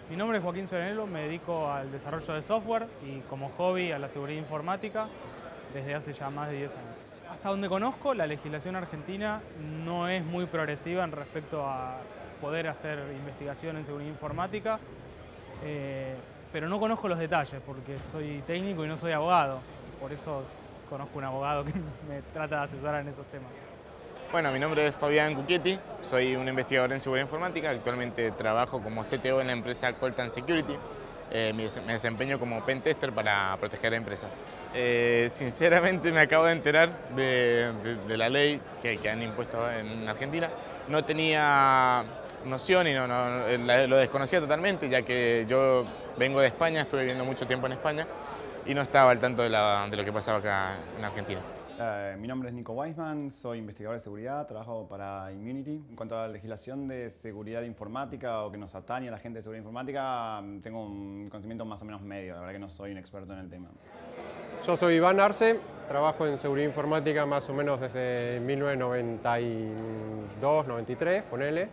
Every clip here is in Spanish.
Mi nombre es Joaquín Soranelo, me dedico al desarrollo de software y como hobby a la seguridad informática desde hace ya más de 10 años. Hasta donde conozco, la legislación argentina no es muy progresiva en respecto a poder hacer investigación en seguridad informática, pero no conozco los detalles porque soy técnico y no soy abogado. Por eso conozco un abogado que me trata de asesorar en esos temas. Bueno, mi nombre es Fabián Cucchietti, soy un investigador en seguridad informática, actualmente trabajo como CTO en la empresa Coltan Security. Me desempeño como pentester para proteger a empresas. Sinceramente me acabo de enterar de la ley que han impuesto en Argentina. No tenía noción y lo desconocía totalmente, ya que yo vengo de España, estuve viviendo mucho tiempo en España y no estaba al tanto de lo que pasaba acá en Argentina. Mi nombre es Nico Weisman, soy investigador de seguridad, trabajo para Immunity. En cuanto a la legislación de seguridad informática o que nos atañe a la gente de seguridad informática, tengo un conocimiento más o menos medio, la verdad que no soy un experto en el tema. Yo soy Iván Arce, trabajo en seguridad informática más o menos desde 1992, 93, ponele.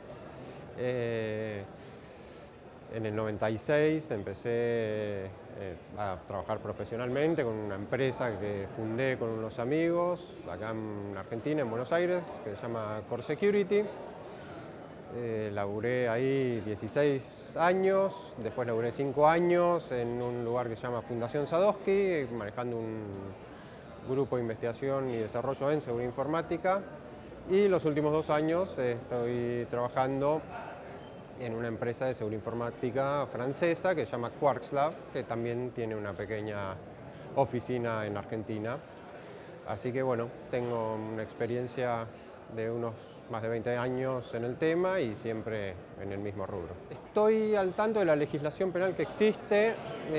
En el 96 empecé a trabajar profesionalmente con una empresa que fundé con unos amigos acá en Argentina, en Buenos Aires, que se llama Core Security. Laburé ahí 16 años, después laburé 5 años en un lugar que se llama Fundación Sadowski, manejando un grupo de investigación y desarrollo en seguridad informática. Y los últimos 2 años estoy trabajando en una empresa de seguridad informática francesa que se llama Quarks Lab, que también tiene una pequeña oficina en Argentina. Así que bueno, tengo una experiencia de unos más de 20 años en el tema y siempre en el mismo rubro. Estoy al tanto de la legislación penal que existe,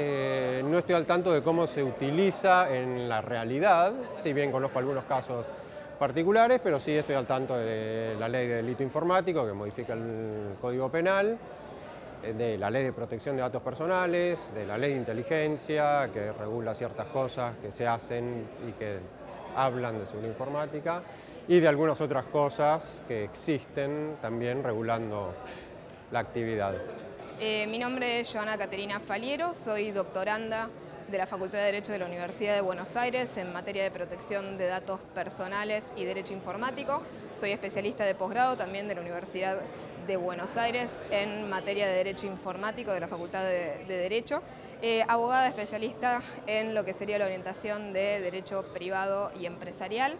no estoy al tanto de cómo se utiliza en la realidad, si bien conozco algunos casos particulares, pero sí estoy al tanto de la ley de delito informático que modifica el Código Penal, de la ley de protección de datos personales, de la ley de inteligencia que regula ciertas cosas que se hacen y que hablan de seguridad informática y de algunas otras cosas que existen también regulando la actividad. Mi nombre es Joana Caterina Faliero, soy doctoranda de la Facultad de Derecho de la Universidad de Buenos Aires en materia de protección de datos personales y derecho informático. Soy especialista de posgrado también de la Universidad de Buenos Aires en materia de derecho informático de la Facultad de Derecho. Abogada especialista en lo que sería la orientación de derecho privado y empresarial.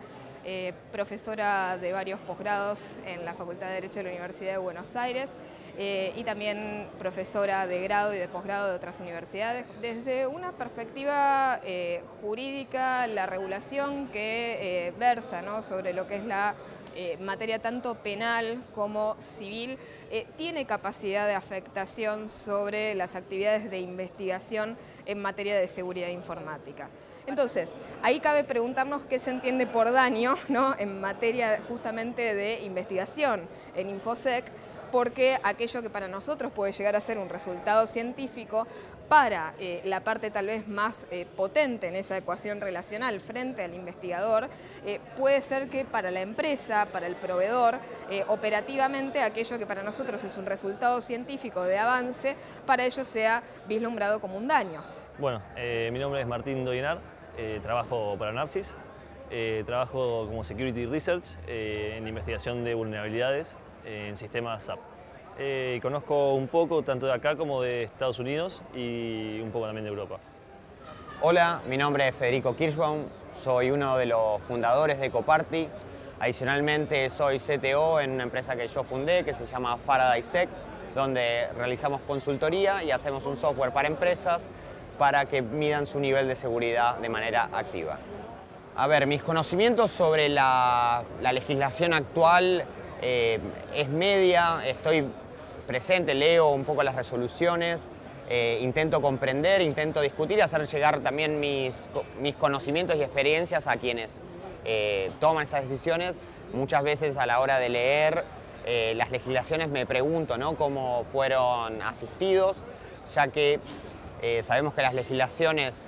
Profesora de varios posgrados en la Facultad de Derecho de la Universidad de Buenos Aires y también profesora de grado y de posgrado de otras universidades. Desde una perspectiva jurídica, la regulación que versa, ¿no?, sobre lo que es la materia tanto penal como civil, tiene capacidad de afectación sobre las actividades de investigación en materia de seguridad informática. Entonces, ahí cabe preguntarnos qué se entiende por daño, ¿no?, en materia justamente de investigación en InfoSec, porque aquello que para nosotros puede llegar a ser un resultado científico, para la parte tal vez más potente en esa ecuación relacional frente al investigador, puede ser que para la empresa, para el proveedor, operativamente aquello que para nosotros es un resultado científico de avance, para ellos sea vislumbrado como un daño. Bueno, mi nombre es Martín Doyenar, trabajo para Napsys, trabajo como Security Research en investigación de vulnerabilidades en sistemas SAP. Conozco un poco tanto de acá como de Estados Unidos y un poco también de Europa. Hola, mi nombre es Federico Kirschbaum, soy uno de los fundadores de Coparty. Adicionalmente soy CTO en una empresa que yo fundé que se llama Faraday Sec, donde realizamos consultoría y hacemos un software para empresas para que midan su nivel de seguridad de manera activa. A ver, mis conocimientos sobre la legislación actual es media, estoy presente, leo un poco las resoluciones, intento comprender, intento discutir y hacer llegar también mis conocimientos y experiencias a quienes toman esas decisiones. Muchas veces a la hora de leer las legislaciones me pregunto, ¿no?, cómo fueron asistidos, ya que sabemos que las legislaciones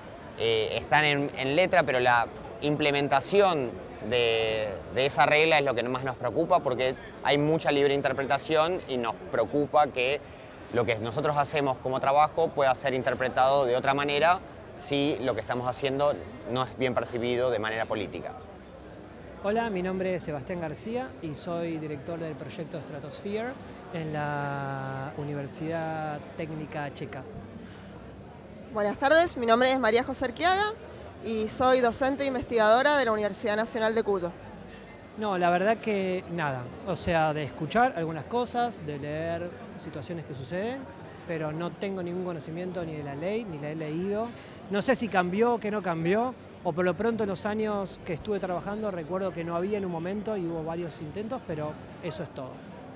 están en letra, pero la implementación de esa regla es lo que más nos preocupa, porque hay mucha libre interpretación y nos preocupa que lo que nosotros hacemos como trabajo pueda ser interpretado de otra manera si lo que estamos haciendo no es bien percibido de manera política. Hola, mi nombre es Sebastián García y soy director del proyecto Stratosphere en la Universidad Técnica Checa. Buenas tardes, mi nombre es María José Arquiaga y soy docente e investigadora de la Universidad Nacional de Cuyo. No, la verdad que nada, o sea, de escuchar algunas cosas, de leer situaciones que suceden, pero no tengo ningún conocimiento ni de la ley, ni la he leído. No sé si cambió o que no cambió, o por lo pronto en los años que estuve trabajando recuerdo que no había en un momento y hubo varios intentos, pero eso es todo.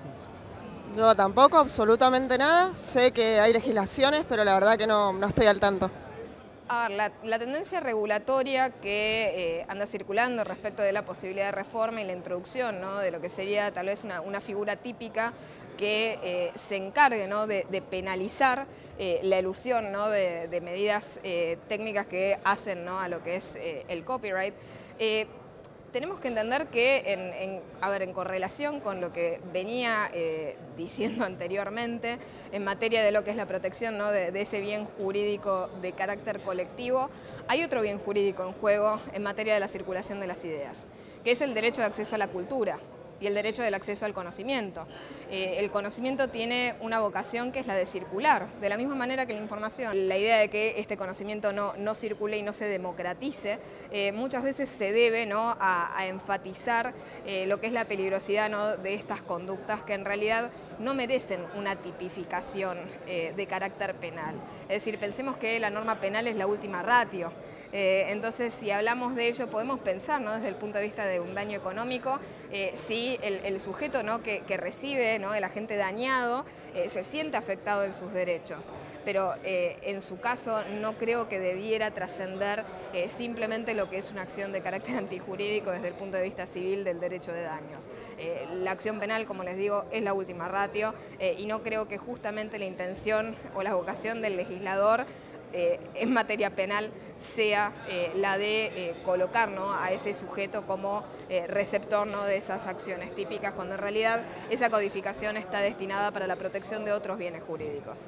Yo tampoco, absolutamente nada. Sé que hay legislaciones, pero la verdad que no estoy al tanto. A ver, la tendencia regulatoria que anda circulando respecto de la posibilidad de reforma y la introducción, ¿no?, de lo que sería tal vez una figura típica que se encargue, ¿no?, de penalizar la elusión, ¿no?, de medidas técnicas que hacen, ¿no?, a lo que es el copyright. Tenemos que entender que, en correlación con lo que venía diciendo anteriormente, en materia de lo que es la protección, ¿no?, de ese bien jurídico de carácter colectivo, hay otro bien jurídico en juego en materia de la circulación de las ideas, que es el derecho de acceso a la cultura y el derecho del acceso al conocimiento. El conocimiento tiene una vocación que es la de circular, de la misma manera que la información. La idea de que este conocimiento no circule y no se democratice, muchas veces se debe, ¿no?, a enfatizar lo que es la peligrosidad, ¿no?, de estas conductas que en realidad no merecen una tipificación de carácter penal. Es decir, pensemos que la norma penal es la última ratio. Entonces, si hablamos de ello, podemos pensar, ¿no?, desde el punto de vista de un daño económico, si el sujeto, ¿no?, que recibe, ¿no?, el agente dañado, se siente afectado en sus derechos. Pero en su caso no creo que debiera trascender simplemente lo que es una acción de carácter antijurídico desde el punto de vista civil del derecho de daños. La acción penal, como les digo, es la última ratio y no creo que justamente la intención o la vocación del legislador en materia penal sea la de colocar, ¿no?, a ese sujeto como receptor, ¿no?, de esas acciones típicas, cuando en realidad esa codificación está destinada para la protección de otros bienes jurídicos.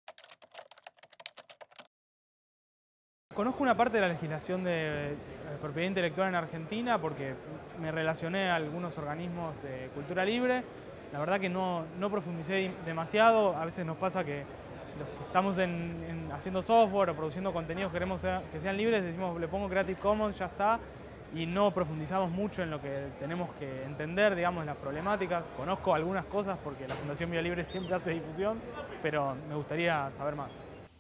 Conozco una parte de la legislación de propiedad intelectual en Argentina porque me relacioné a algunos organismos de cultura libre. La verdad que no profundicé demasiado. A veces nos pasa que los que estamos haciendo software o produciendo contenidos queremos que sean libres, decimos le pongo Creative Commons, ya está, y no profundizamos mucho en lo que tenemos que entender, digamos, las problemáticas. Conozco algunas cosas porque la Fundación Vía Libre siempre hace difusión, pero me gustaría saber más.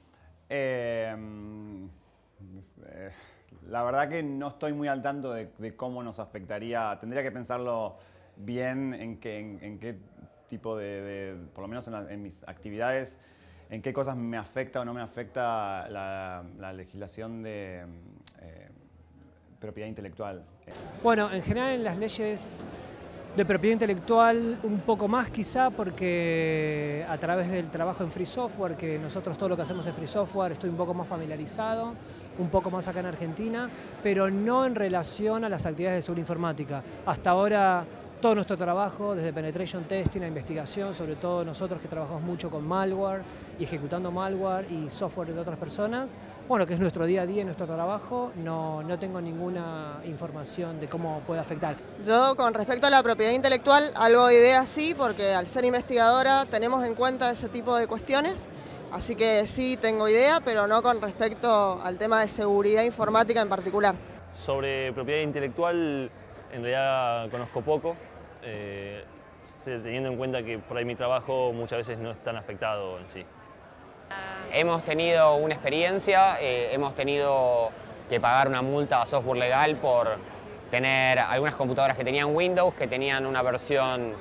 La verdad que no estoy muy al tanto de cómo nos afectaría. Tendría que pensarlo bien en qué tipo por lo menos en mis actividades, en qué cosas me afecta o no me afecta la legislación de propiedad intelectual. Bueno, en general en las leyes de propiedad intelectual un poco más quizá porque a través del trabajo en Free Software, que nosotros todo lo que hacemos en Free Software, estoy un poco más familiarizado, un poco más acá en Argentina, pero no en relación a las actividades de seguridad informática. Hasta ahora todo nuestro trabajo, desde penetration testing a investigación, sobre todo nosotros que trabajamos mucho con malware y ejecutando malware y software de otras personas, bueno, que es nuestro día a día y nuestro trabajo, no tengo ninguna información de cómo puede afectar. Yo, con respecto a la propiedad intelectual, algo de idea sí, porque al ser investigadora tenemos en cuenta ese tipo de cuestiones, así que sí tengo idea, pero no con respecto al tema de seguridad informática en particular. Sobre propiedad intelectual, en realidad conozco poco. Teniendo en cuenta que por ahí mi trabajo muchas veces no es tan afectado en sí. Hemos tenido una experiencia, hemos tenido que pagar una multa a Software Legal por tener algunas computadoras que tenían Windows, que tenían una versión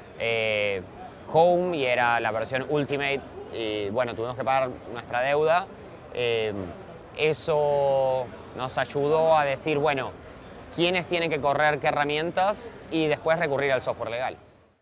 Home y era la versión Ultimate, y bueno, tuvimos que pagar nuestra deuda. Eso nos ayudó a decir, bueno, quiénes tienen que correr qué herramientas y después recurrir al software legal.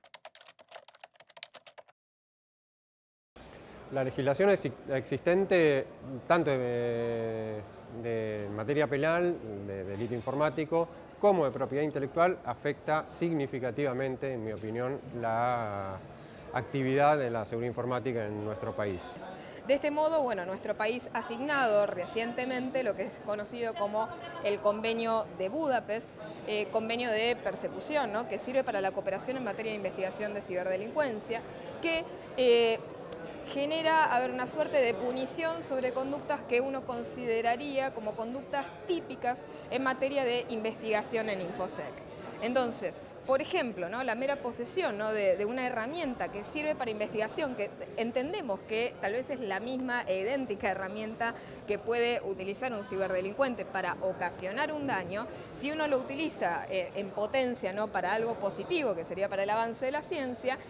La legislación existente, tanto de materia penal, de delito informático, como de propiedad intelectual, afecta significativamente, en mi opinión, actividad en la seguridad informática en nuestro país. De este modo, bueno, nuestro país ha asignado recientemente lo que es conocido como el Convenio de Budapest, convenio de persecución, ¿no?, que sirve para la cooperación en materia de investigación de ciberdelincuencia, que genera una suerte de punición sobre conductas que uno consideraría como conductas típicas en materia de investigación en InfoSec. Entonces, por ejemplo, ¿no?, la mera posesión, ¿no?, de una herramienta que sirve para investigación, que entendemos que tal vez es la misma e idéntica herramienta que puede utilizar un ciberdelincuente para ocasionar un daño, si uno lo utiliza en potencia, ¿no?, para algo positivo, que sería para el avance de la ciencia,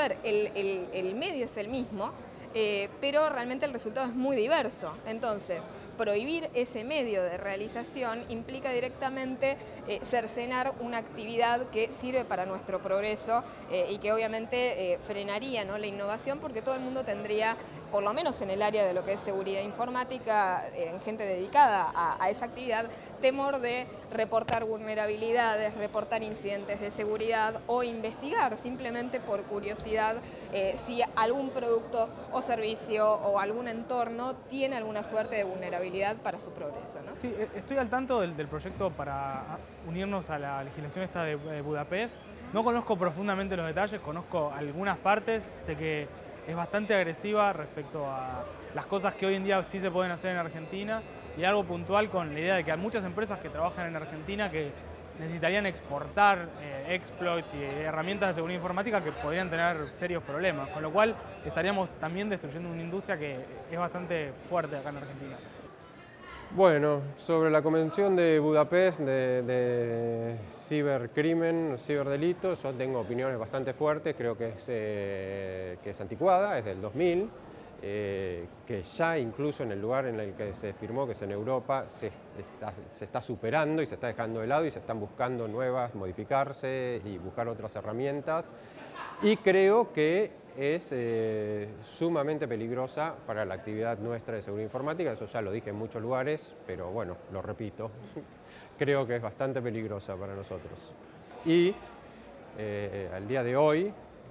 el medio es el mismo, pero realmente el resultado es muy diverso. Entonces, prohibir ese medio de realización implica directamente cercenar una actividad que sirve para nuestro progreso y que obviamente frenaría, ¿no?, la innovación, porque todo el mundo tendría, por lo menos en el área de lo que es seguridad informática, en gente dedicada a esa actividad, temor de reportar vulnerabilidades, reportar incidentes de seguridad o investigar simplemente por curiosidad si algún producto o servicio o algún entorno tiene alguna suerte de vulnerabilidad para su progreso, ¿no? Sí, estoy al tanto del proyecto para unirnos a la legislación esta de Budapest. No conozco profundamente los detalles, conozco algunas partes, sé que es bastante agresiva respecto a las cosas que hoy en día sí se pueden hacer en Argentina, y algo puntual con la idea de que hay muchas empresas que trabajan en Argentina que necesitarían exportar exploits y herramientas de seguridad informática que podrían tener serios problemas, con lo cual estaríamos también destruyendo una industria que es bastante fuerte acá en Argentina. Bueno, sobre la Convención de Budapest de cibercrimen, ciberdelitos, yo tengo opiniones bastante fuertes, creo que es anticuada, es del 2000, que ya incluso en el lugar en el que se firmó, que es en Europa, se está superando y se está dejando de lado y se están buscando nuevas, modificarse y buscar otras herramientas. Y creo que es sumamente peligrosa para la actividad nuestra de seguridad informática, eso ya lo dije en muchos lugares, pero bueno, lo repito, creo que es bastante peligrosa para nosotros. Y al día de hoy,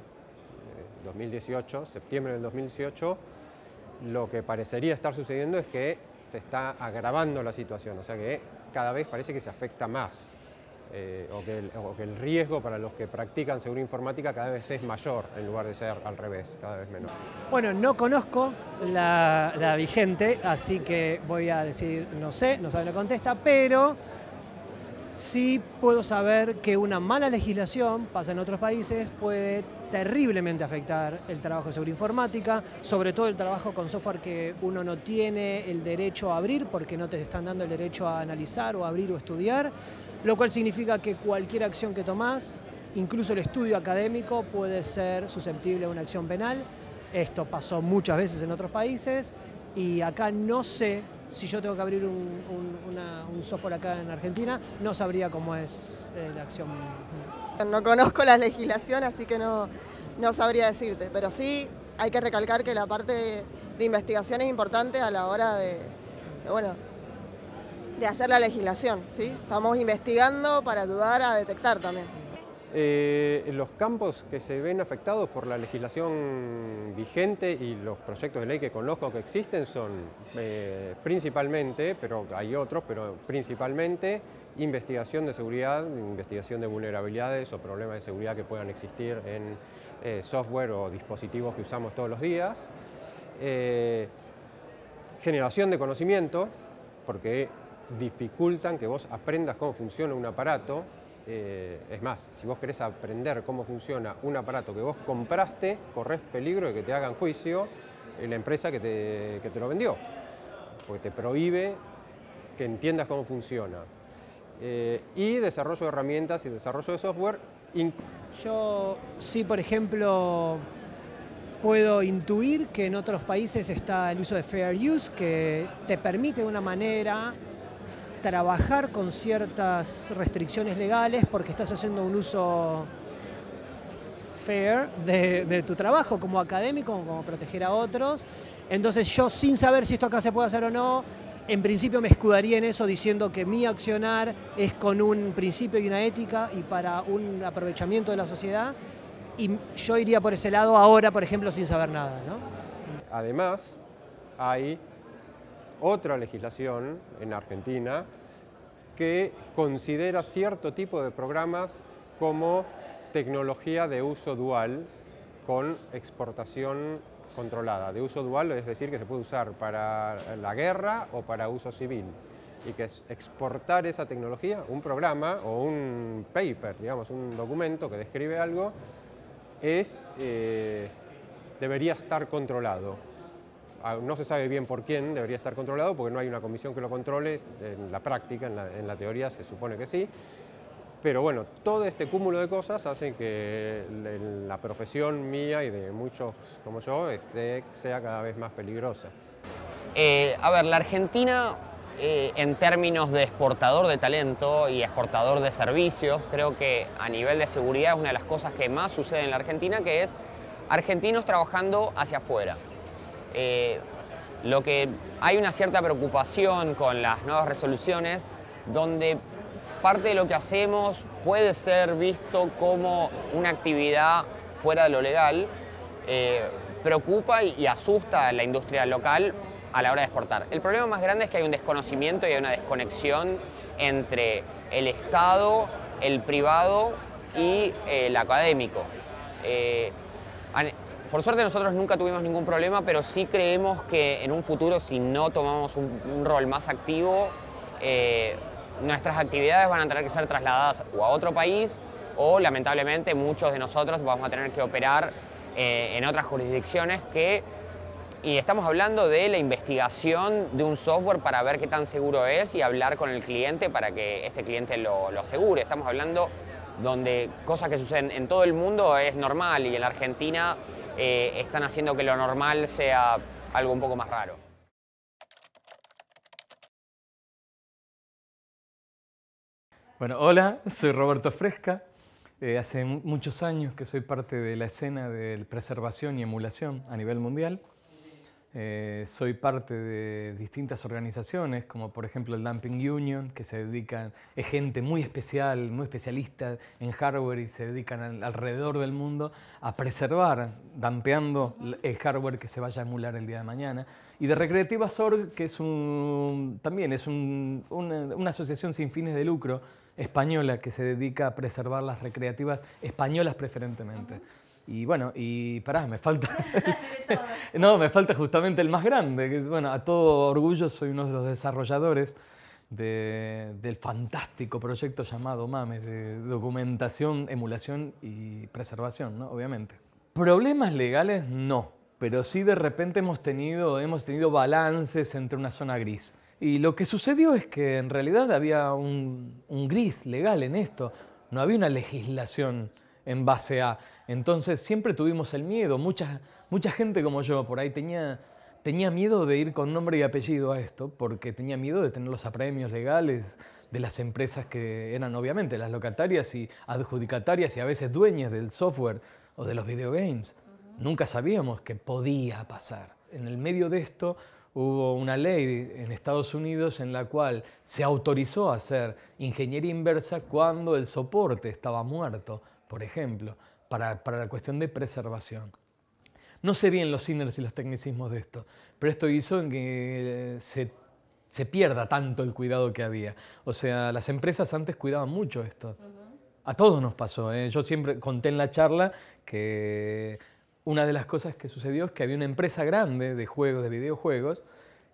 2018, septiembre del 2018, lo que parecería estar sucediendo es que se está agravando la situación, o sea que cada vez parece que se afecta más. O que el riesgo para los que practican seguridad informática cada vez es mayor, en lugar de ser al revés, cada vez menor. Bueno, no conozco la vigente, así que voy a decir no sé, no sabe, no contesta, pero sí puedo saber que una mala legislación, pasa en otros países, puede terriblemente afectar el trabajo de seguridad informática, sobre todo el trabajo con software que uno no tiene el derecho a abrir porque no te están dando el derecho a analizar o abrir o estudiar, lo cual significa que cualquier acción que tomás, incluso el estudio académico, puede ser susceptible a una acción penal. Esto pasó muchas veces en otros países y acá no sé, si yo tengo que abrir un software acá en Argentina, no sabría cómo es la acción. No conozco la legislación, así que no sabría decirte, pero sí hay que recalcar que la parte de investigación es importante a la hora de hacer la legislación, ¿sí? Estamos investigando para ayudar a detectar también. Los campos que se ven afectados por la legislación vigente y los proyectos de ley que conozco que existen son principalmente, pero hay otros, pero principalmente investigación de seguridad, investigación de vulnerabilidades o problemas de seguridad que puedan existir en software o dispositivos que usamos todos los días. Generación de conocimiento, porque dificultan que vos aprendas cómo funciona un aparato. Es más, si vos querés aprender cómo funciona un aparato que vos compraste, corres peligro de que te hagan juicio la empresa que te lo vendió, porque te prohíbe que entiendas cómo funciona. Y desarrollo de herramientas y desarrollo de software. Yo sí, por ejemplo, puedo intuir que en otros países está el uso de Fair Use, que te permite de una manera trabajar con ciertas restricciones legales porque estás haciendo un uso fair de tu trabajo como académico, como proteger a otros. Entonces yo, sin saber si esto acá se puede hacer o no, en principio me escudaría en eso diciendo que mi accionar es con un principio y una ética y para un aprovechamiento de la sociedad, y yo iría por ese lado ahora, por ejemplo, sin saber nada, ¿no? Además, hay otra legislación en Argentina que considera cierto tipo de programas como tecnología de uso dual con exportación controlada. De uso dual es decir que se puede usar para la guerra o para uso civil. Y que es exportar esa tecnología, un programa o un paper, digamos, un documento que describe algo, debería estar controlado. No se sabe bien por quién debería estar controlado, porque no hay una comisión que lo controle. En la práctica, en la teoría se supone que sí. Pero bueno, todo este cúmulo de cosas hacen que la profesión mía y de muchos como yo sea cada vez más peligrosa. A ver, la Argentina, en términos de exportador de talento y exportador de servicios, creo que a nivel de seguridad es una de las cosas que más sucede en la Argentina, que es argentinos trabajando hacia afuera. Lo que hay una cierta preocupación con las nuevas resoluciones, donde parte de lo que hacemos puede ser visto como una actividad fuera de lo legal, preocupa y asusta a la industria local a la hora de exportar. El problema más grande es que hay un desconocimiento y hay una desconexión entre el Estado, el privado y el académico. Por suerte nosotros nunca tuvimos ningún problema, pero sí creemos que en un futuro, si no tomamos un rol más activo, nuestras actividades van a tener que ser trasladadas o a otro país o, lamentablemente, muchos de nosotros vamos a tener que operar en otras jurisdicciones y estamos hablando de la investigación de un software para ver qué tan seguro es y hablar con el cliente para que este cliente lo asegure. Estamos hablando donde cosas que suceden en todo el mundo es normal y en la Argentina están haciendo que lo normal sea algo un poco más raro. Bueno, hola, soy Roberto Fresca. Hace muchos años que soy parte de la escena de preservación y emulación a nivel mundial. Soy parte de distintas organizaciones, como por ejemplo el Dumping Union, que es gente muy especial, muy especialista en hardware y se dedican alrededor del mundo a preservar, dumpeando el hardware que se vaya a emular el día de mañana. Y de Recreativas Org, que también es una asociación sin fines de lucro española que se dedica a preservar las recreativas españolas preferentemente. Y bueno, me falta... No, me falta justamente el más grande. Que, bueno, a todo orgullo soy uno de los desarrolladores del fantástico proyecto llamado MAMES, de documentación, emulación y preservación, ¿no? Obviamente. Problemas legales no, pero sí de repente hemos tenido balances entre una zona gris. Y lo que sucedió es que en realidad había un gris legal en esto. No había una legislación en base a... Entonces siempre tuvimos el miedo. Mucha gente como yo por ahí tenía miedo de ir con nombre y apellido a esto, porque tenía miedo de tener los apremios legales de las empresas que eran obviamente las locatarias y adjudicatarias y a veces dueñas del software o de los videogames. Nunca sabíamos que podía pasar. En el medio de esto hubo una ley en Estados Unidos en la cual se autorizó a hacer ingeniería inversa cuando el soporte estaba muerto, por ejemplo, para la cuestión de preservación. No sé bien los inners y los tecnicismos de esto, pero esto hizo en que se pierda tanto el cuidado que había. O sea, las empresas antes cuidaban mucho esto. A todos nos pasó, ¿eh? Yo siempre conté en la charla que una de las cosas que sucedió es que había una empresa grande de juegos, de videojuegos,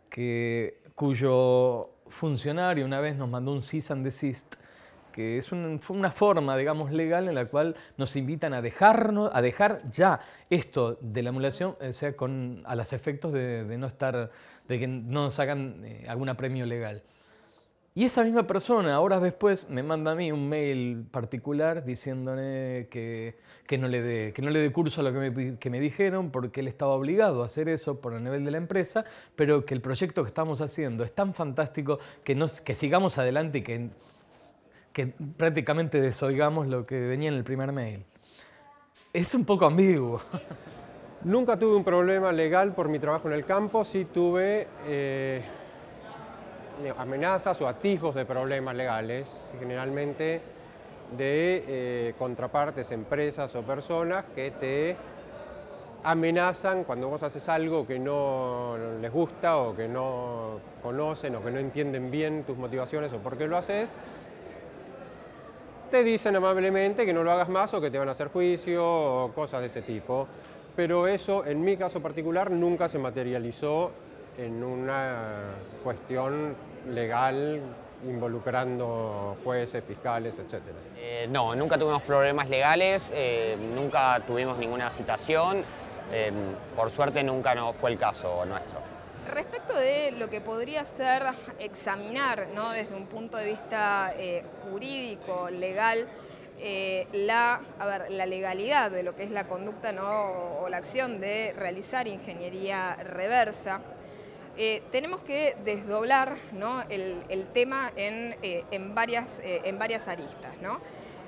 cuyo funcionario una vez nos mandó un cease and desist, que fue una forma, digamos, legal en la cual nos invitan a dejar ya esto de la emulación, o sea, a los efectos de que no nos hagan algún apremio legal. Y esa misma persona, horas después, me manda a mí un mail particular diciéndome que no le dé curso a lo que me dijeron, porque él estaba obligado a hacer eso por el nivel de la empresa, pero que el proyecto que estamos haciendo es tan fantástico que sigamos adelante y que prácticamente desoigamos lo que venía en el primer mail. Es un poco ambiguo. Nunca tuve un problema legal por mi trabajo en el campo, sí tuve amenazas o atisbos de problemas legales. Generalmente de contrapartes, empresas o personas que te amenazan cuando vos haces algo que no les gusta o que no conocen o que no entienden bien tus motivaciones o por qué lo haces. Te dicen amablemente que no lo hagas más o que te van a hacer juicio o cosas de ese tipo. Pero eso, en mi caso particular, nunca se materializó en una cuestión legal involucrando jueces, fiscales, etc. No, nunca tuvimos problemas legales, nunca tuvimos ninguna citación. Por suerte nunca no fue el caso nuestro. Respecto de lo que podría ser examinar, ¿no?, desde un punto de vista jurídico, legal, la legalidad de lo que es la conducta, ¿no?, o la acción de realizar ingeniería reversa, tenemos que desdoblar, ¿no?, el tema en varias aristas, ¿no?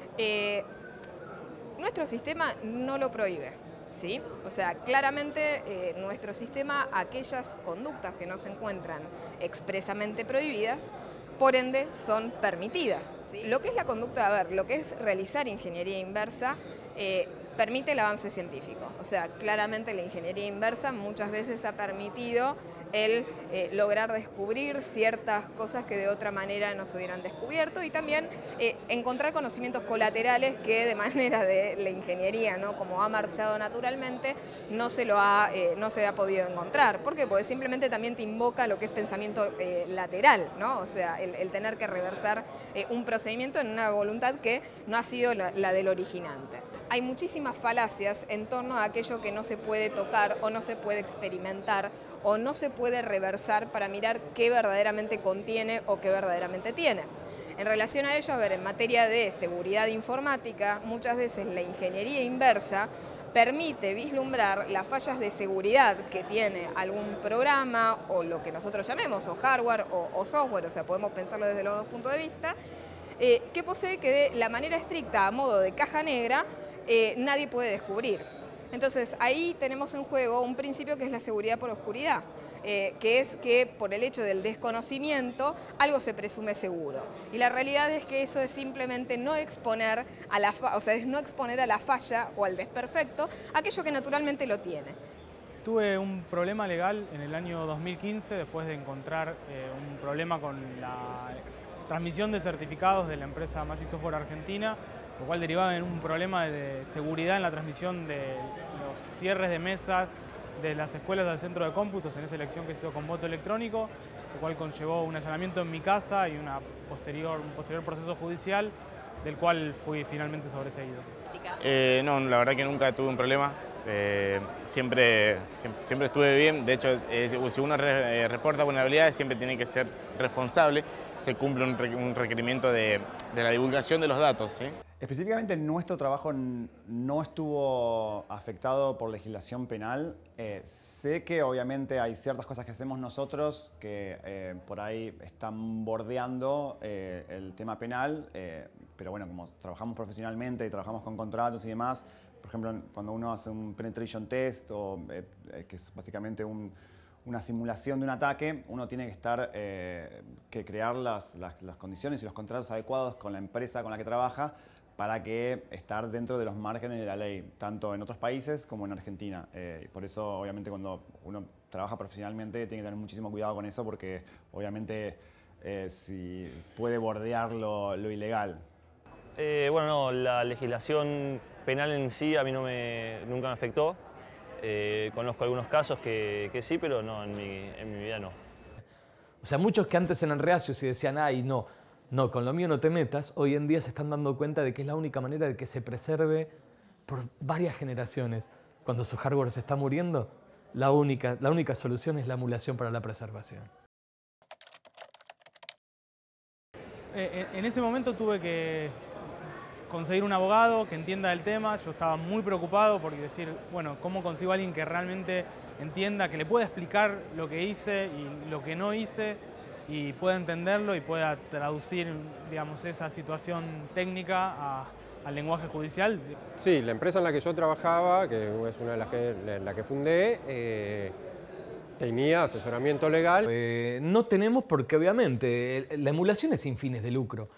Nuestro sistema no lo prohíbe, ¿sí? O sea, claramente nuestro sistema, aquellas conductas que no se encuentran expresamente prohibidas, por ende son permitidas, ¿sí? Lo que es la conducta, lo que es realizar ingeniería inversa, permite el avance científico. O sea, claramente la ingeniería inversa muchas veces ha permitido el lograr descubrir ciertas cosas que de otra manera no se hubieran descubierto y también encontrar conocimientos colaterales que de manera de la ingeniería, ¿no?, como ha marchado naturalmente, no se ha podido encontrar. ¿Por qué? Porque simplemente también te invoca lo que es pensamiento lateral, ¿no? O sea, el tener que reversar un procedimiento en una voluntad que no ha sido la del originante. Hay muchísimas falacias en torno a aquello que no se puede tocar o no se puede experimentar o no se puede reversar para mirar qué verdaderamente contiene o qué verdaderamente tiene. En relación a ello, en materia de seguridad informática, muchas veces la ingeniería inversa permite vislumbrar las fallas de seguridad que tiene algún programa o lo que nosotros llamemos o hardware o software, o sea, podemos pensarlo desde los dos puntos de vista, que posee que de la manera estricta, a modo de caja negra, nadie puede descubrir. Entonces ahí tenemos en juego un principio que es la seguridad por oscuridad, que es que por el hecho del desconocimiento algo se presume seguro. Y la realidad es que eso es simplemente no exponer a la falla o al desperfecto aquello que naturalmente lo tiene. Tuve un problema legal en el año 2015 después de encontrar un problema con la transmisión de certificados de la empresa Magic Software Argentina, lo cual derivaba en un problema de seguridad en la transmisión de los cierres de mesas de las escuelas al centro de cómputos en esa elección que se hizo con voto electrónico, lo cual conllevó un allanamiento en mi casa y un posterior proceso judicial, del cual fui finalmente sobreseído. No, la verdad que nunca tuve un problema. Siempre estuve bien. De hecho, si uno reporta vulnerabilidades, siempre tiene que ser responsable. Se cumple un requerimiento de la divulgación de los datos, ¿sí? Específicamente nuestro trabajo no estuvo afectado por legislación penal. Sé que obviamente hay ciertas cosas que hacemos nosotros que por ahí están bordeando el tema penal, pero bueno, como trabajamos profesionalmente y trabajamos con contratos y demás, por ejemplo, cuando uno hace un penetration test, que es básicamente una simulación de un ataque, uno tiene que crear las condiciones y los contratos adecuados con la empresa con la que trabaja para que estar dentro de los márgenes de la ley, tanto en otros países como en Argentina. Por eso, obviamente, cuando uno trabaja profesionalmente, tiene que tener muchísimo cuidado con eso, porque obviamente si puede bordear lo ilegal. Bueno, no, la legislación penal en sí a mí nunca me afectó. Conozco algunos casos que sí, pero no, en mi vida no. O sea, muchos que antes eran reacios y decían, ay, no, con lo mío no te metas, hoy en día se están dando cuenta de que es la única manera de que se preserve por varias generaciones. Cuando su hardware se está muriendo, la única solución es la emulación para la preservación. En ese momento tuve que conseguir un abogado que entienda el tema. Yo estaba muy preocupado porque decir, bueno, ¿cómo consigo a alguien que realmente entienda, que le pueda explicar lo que hice y lo que no hice y pueda entenderlo y pueda traducir, digamos, esa situación técnica al lenguaje judicial? Sí, la empresa en la que yo trabajaba, que es una de las que fundé, tenía asesoramiento legal. No tenemos porque obviamente la emulación es sin fines de lucro.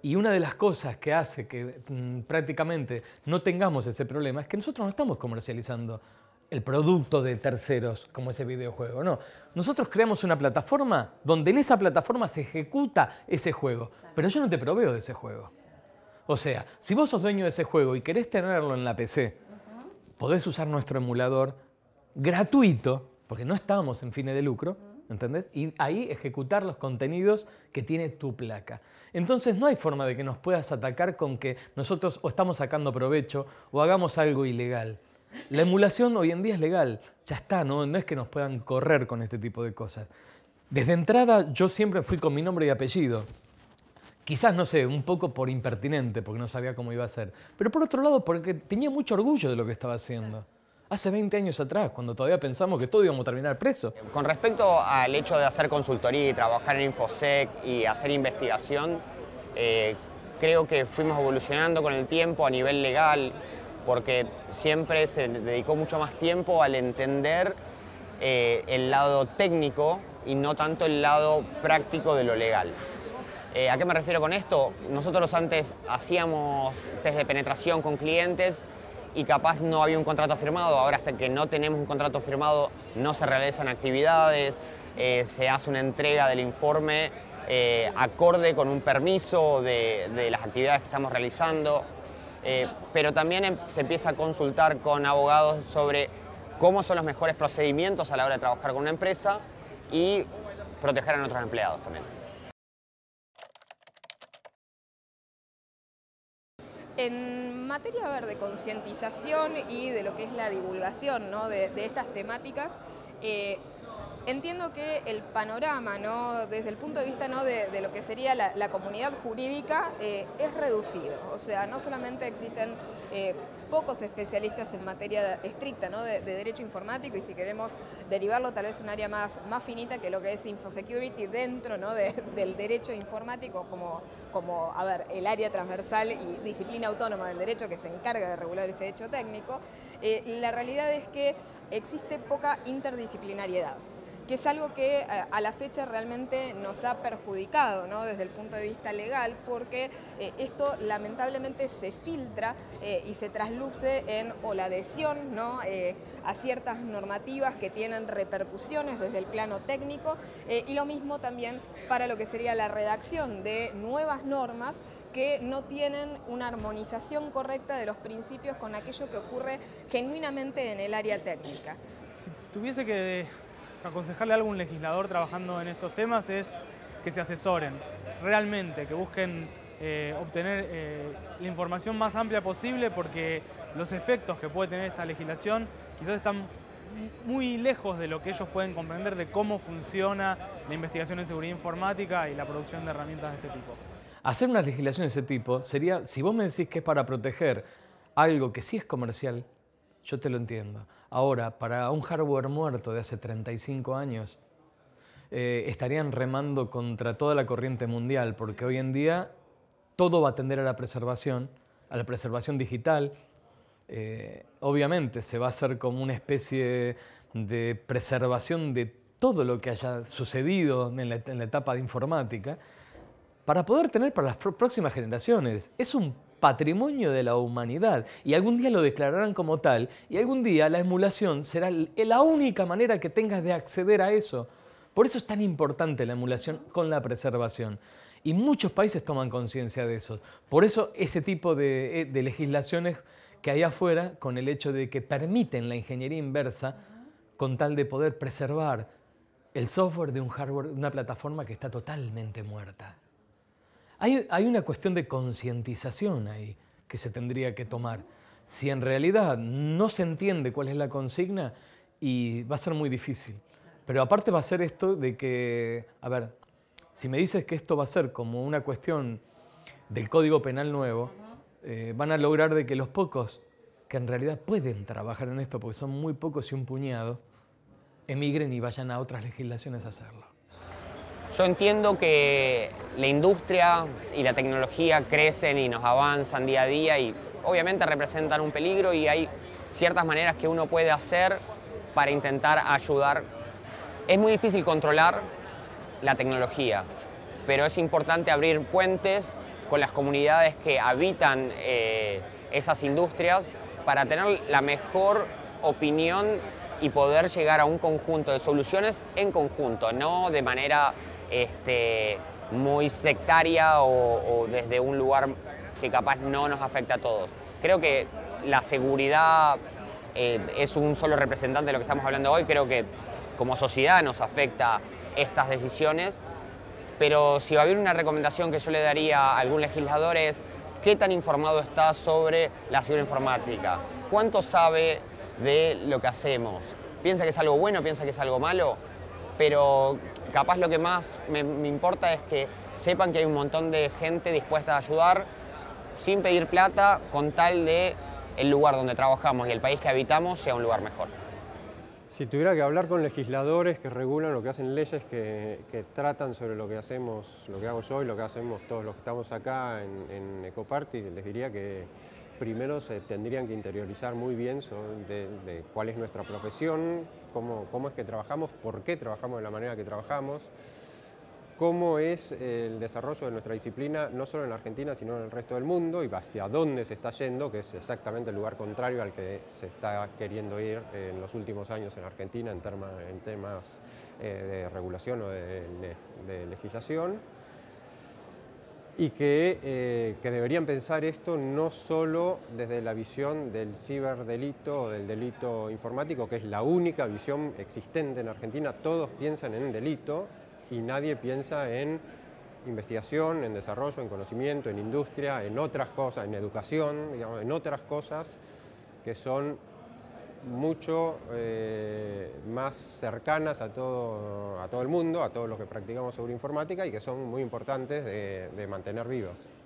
Y una de las cosas que hace que prácticamente no tengamos ese problema es que nosotros no estamos comercializando el producto de terceros como ese videojuego, no. Nosotros creamos una plataforma donde en esa plataforma se ejecuta ese juego, pero yo no te proveo de ese juego. O sea, si vos sos dueño de ese juego y querés tenerlo en la PC, podés usar nuestro emulador gratuito, porque no estamos en fines de lucro, ¿entendés? Y ahí ejecutar los contenidos que tiene tu placa. Entonces no hay forma de que nos puedas atacar con que nosotros o estamos sacando provecho o hagamos algo ilegal. La emulación hoy en día es legal, ya está, no es que nos puedan correr con este tipo de cosas. Desde entrada yo siempre fui con mi nombre y apellido. Quizás, no sé, un poco por impertinente, porque no sabía cómo iba a ser. Pero por otro lado, porque tenía mucho orgullo de lo que estaba haciendo. Hace 20 años atrás, cuando todavía pensamos que todos íbamos a terminar presos. Con respecto al hecho de hacer consultoría y trabajar en InfoSec y hacer investigación, creo que fuimos evolucionando con el tiempo a nivel legal, porque siempre se dedicó mucho más tiempo al entender el lado técnico y no tanto el lado práctico de lo legal. ¿A qué me refiero con esto? Nosotros antes hacíamos test de penetración con clientes y capaz no había un contrato firmado. Ahora, hasta que no tenemos un contrato firmado, no se realizan actividades, se hace una entrega del informe acorde con un permiso de las actividades que estamos realizando. Pero también se empieza a consultar con abogados sobre cómo son los mejores procedimientos a la hora de trabajar con una empresa y proteger a nuestros empleados también. En materia de concientización y de lo que es la divulgación, ¿no?, de estas temáticas, entiendo que el panorama, ¿no?, desde el punto de vista, ¿no?, de lo que sería la comunidad jurídica es reducido. O sea, no solamente existen pocos especialistas en materia estricta, ¿no?, de derecho informático, y si queremos derivarlo tal vez un área más finita que lo que es infosecurity dentro, ¿no?, del derecho informático como el área transversal y disciplina autónoma del derecho que se encarga de regular ese hecho técnico, la realidad es que existe poca interdisciplinariedad, que es algo que a la fecha realmente nos ha perjudicado, ¿no?, desde el punto de vista legal, porque esto lamentablemente se filtra y se trasluce en la adhesión, ¿no?, a ciertas normativas que tienen repercusiones desde el plano técnico, y lo mismo también para lo que sería la redacción de nuevas normas que no tienen una armonización correcta de los principios con aquello que ocurre genuinamente en el área técnica. Si tuviese que aconsejarle a algún legislador trabajando en estos temas es que se asesoren realmente, que busquen obtener la información más amplia posible, porque los efectos que puede tener esta legislación quizás están muy lejos de lo que ellos pueden comprender de cómo funciona la investigación en seguridad informática y la producción de herramientas de este tipo. Hacer una legislación de ese tipo sería, si vos me decís que es para proteger algo que sí es comercial, yo te lo entiendo. Ahora, para un hardware muerto de hace 35 años, estarían remando contra toda la corriente mundial, porque hoy en día todo va a tender a la preservación digital. Obviamente se va a hacer como una especie de preservación de todo lo que haya sucedido en la etapa de informática, para poder tener para las próximas generaciones. Es un patrimonio de la humanidad y algún día lo declararán como tal, y algún día la emulación será la única manera que tengas de acceder a eso. Por eso es tan importante la emulación con la preservación. Y muchos países toman conciencia de eso. Por eso ese tipo de legislaciones que hay afuera, con el hecho de que permiten la ingeniería inversa con tal de poder preservar el software de un hardware, una plataforma que está totalmente muerta. Hay una cuestión de concientización ahí que se tendría que tomar. Si en realidad no se entiende cuál es la consigna, y va a ser muy difícil. Pero aparte va a ser esto de que, a ver, si me dices que esto va a ser como una cuestión del Código Penal nuevo, van a lograr de que los pocos que en realidad pueden trabajar en esto, porque son muy pocos y un puñado, emigren y vayan a otras legislaciones a hacerlo. Yo entiendo que la industria y la tecnología crecen y nos avanzan día a día y obviamente representan un peligro, y hay ciertas maneras que uno puede hacer para intentar ayudar. Es muy difícil controlar la tecnología, pero es importante abrir puentes con las comunidades que habitan esas industrias para tener la mejor opinión y poder llegar a un conjunto de soluciones en conjunto, no de manera muy sectaria o desde un lugar que capaz no nos afecta a todos. Creo que la seguridad es un solo representante de lo que estamos hablando hoy. Creo que como sociedad nos afecta estas decisiones, pero si va a haber una recomendación que yo le daría a algún legislador es qué tan informado está sobre la ciberinformática, cuánto sabe de lo que hacemos, piensa que es algo bueno, piensa que es algo malo, pero capaz lo que más me importa es que sepan que hay un montón de gente dispuesta a ayudar sin pedir plata, con tal de el lugar donde trabajamos y el país que habitamos sea un lugar mejor. Si tuviera que hablar con legisladores que regulan lo que hacen leyes que tratan sobre lo que hacemos, lo que hago yo y lo que hacemos todos los que estamos acá en Ecoparty, les diría que primero se tendrían que interiorizar muy bien de cuál es nuestra profesión, cómo es que trabajamos, por qué trabajamos de la manera que trabajamos, cómo es el desarrollo de nuestra disciplina, no solo en Argentina, sino en el resto del mundo, y hacia dónde se está yendo, que es exactamente el lugar contrario al que se está queriendo ir en los últimos años en Argentina en temas de regulación o de legislación, y que deberían pensar esto no solo desde la visión del ciberdelito o del delito informático, que es la única visión existente en Argentina. Todos piensan en delito y nadie piensa en investigación, en desarrollo, en conocimiento, en industria, en otras cosas, en educación, digamos, en otras cosas que son mucho más cercanas a todo el mundo, a todos los que practicamos sobre informática y que son muy importantes de mantener vivos.